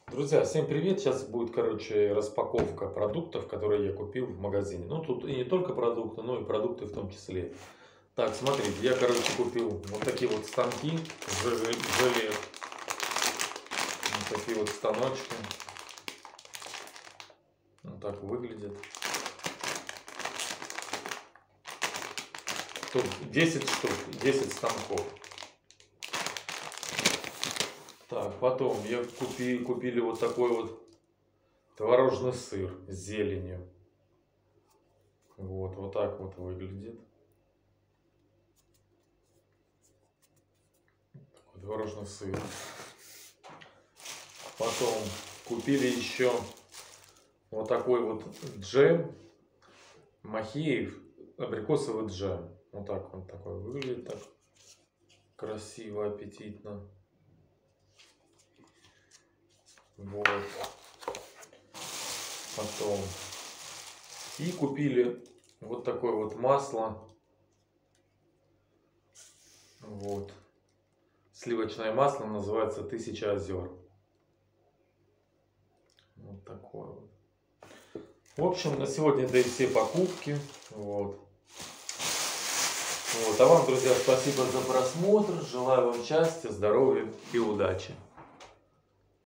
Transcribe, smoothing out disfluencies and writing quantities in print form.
Друзья, всем привет! Сейчас будет, распаковка продуктов, которые я купил в магазине. Ну, тут и не только продукты, но и продукты в том числе. Так, смотрите, я, купил вот такие вот станки, желе, вот такие вот станочки. Вот так выглядит. Тут 10 штук, 10 станков. Так, потом купили вот такой вот творожный сыр с зеленью. Вот так вот выглядит. Такой творожный сыр. Потом купили еще вот такой вот джем, Махеев, абрикосовый джем. Вот так он такой выглядит, так красиво, аппетитно. Вот. Потом. И купили вот такое вот масло. Вот. Сливочное масло, называется 1000 озер. Вот такое вот. В общем, на сегодня это и все покупки. Вот. А вам, друзья, спасибо за просмотр. Желаю вам счастья, здоровья и удачи.